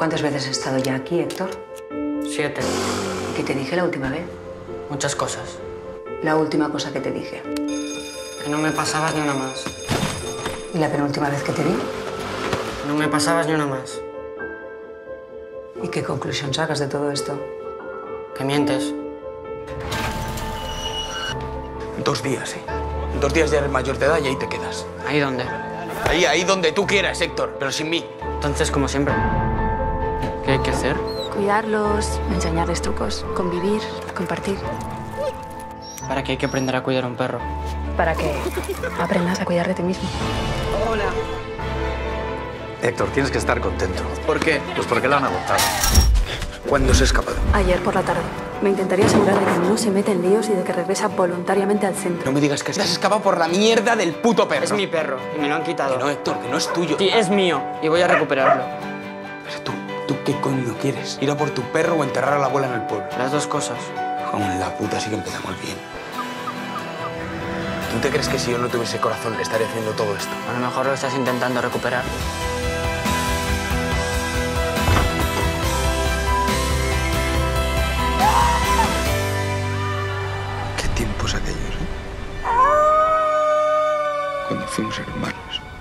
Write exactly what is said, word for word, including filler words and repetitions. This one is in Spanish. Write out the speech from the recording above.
¿Cuántas veces has estado ya aquí, Héctor? Siete. ¿Y qué te dije la última vez? Muchas cosas. La última cosa que te dije. Que no me pasabas ni una más. ¿Y la penúltima vez que te vi? No me pasabas ni una más. ¿Y qué conclusión sacas de todo esto? Que mientes. Dos días, sí. En dos días ya eres mayor de edad y ahí te quedas. ¿Ahí dónde? Ahí, ahí donde tú quieras, Héctor, pero sin mí. Entonces, como siempre. ¿Qué hay que hacer? Cuidarlos, enseñarles trucos, convivir, compartir. ¿Para qué hay que aprender a cuidar a un perro? Para que aprendas a cuidar de ti mismo. Hola. Héctor, tienes que estar contento. ¿Por qué? Pues porque la han adoptado. ¿Cuándo se ha escapado? Ayer por la tarde. Me intentaría asegurar de que no se mete en líos y de que regresa voluntariamente al centro. No me digas que te has escapado por la mierda del puto perro. Es mi perro y me lo han quitado. Que no, Héctor, que no es tuyo. Sí, es mío y voy a recuperarlo. Pero tú, ¿tú qué coño quieres? ¿Ir a por tu perro o enterrar a la abuela en el pueblo? Las dos cosas. Con la puta sí que empezamos bien. ¿Tú te crees que si yo no tuviese corazón estaría haciendo todo esto? A lo mejor lo estás intentando recuperar. Qué tiempos aquellos, ¿eh? Cuando fuimos hermanos.